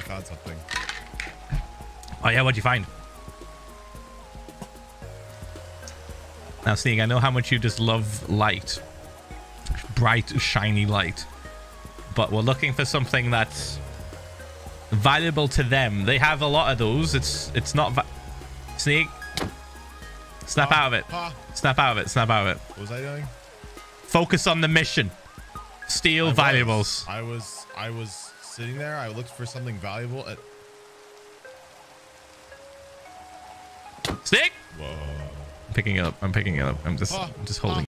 found something. Oh yeah, what'd you find? Now, Sneak, I know how much you just love light. Bright, shiny light. But we're looking for something that's valuable to them. They have a lot of those. It's not... Sneak. Snap out of it. Snap out of it. Snap out of it. What was I doing? Focus on the mission. Steal valuables. I was sitting there. I looked for something valuable. Sneak! Whoa. I'm picking it up. I'm picking it up. I'm just holding